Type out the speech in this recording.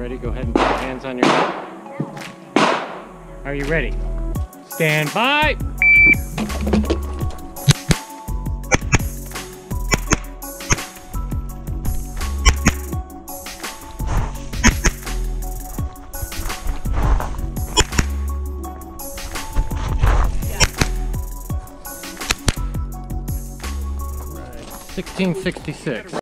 ready, go ahead and put your hands on your head. Are you ready? Stand by! Right. 1666.